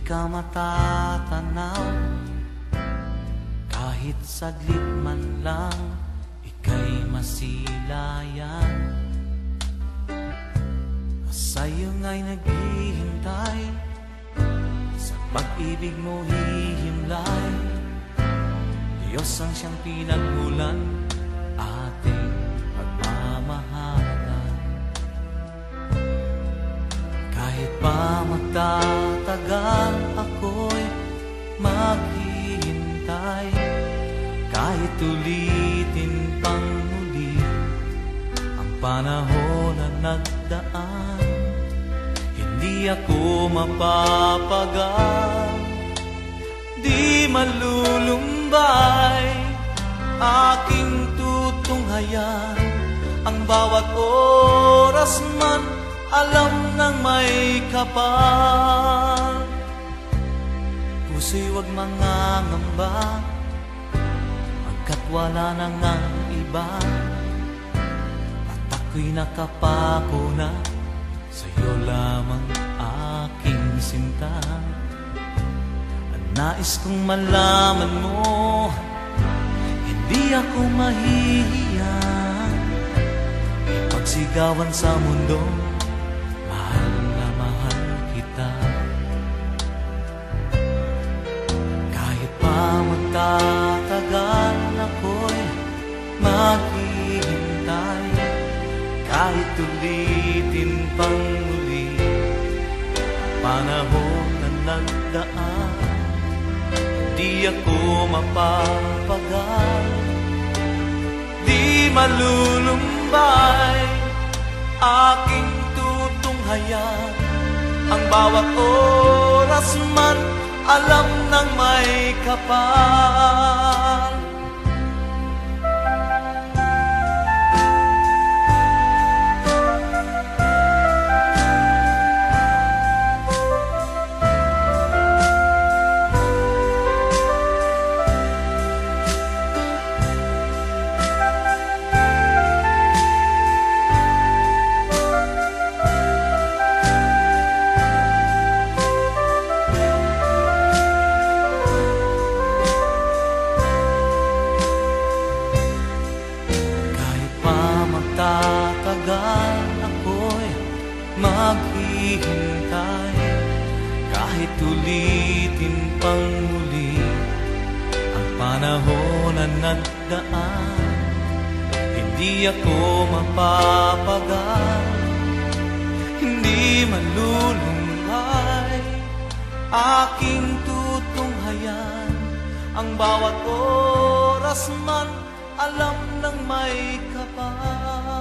ka matatanaw, kahit saglit man lang, ika'y masilayan. Sa'yo nga'y naghihintay, sa pag-ibig mo hihimlay. Diyos ang siyang pinagmulan, ating pagmamahalan. Kahit pa magtatagal, ako'y maghihintay. Kahit ulitin pang muli ang panahon na nagdaan, hindi ako mapapagal, di malulumbay. Aking tutunghayan ang bawat oras man, alam ng may kapal. Puso'y huwag mangangamba, pagkat wala nang ang iba. At ako'y nakapako na, sa'yo lamang aking sinta. At nais kong malaman mo, hindi ako mahihiya ipagsigawan sa mundo, mahal na mahal kita. Kahit pa magtatagal, ako'y maghihintay. Kahit ulitin pang muli panahon na nagdaan, di ako mapapagal, di malulumbay. Aking tutunghayan ang bawat oras man, alam ng may kapal. Tatagal, ako'y maghihintay. Kahit ulitin pang muli ang panahon na nagdaan, hindi ako mapapagal, hindi malulumbay. Aking tutunghayan ang bawat oras man, alam ng may kapal.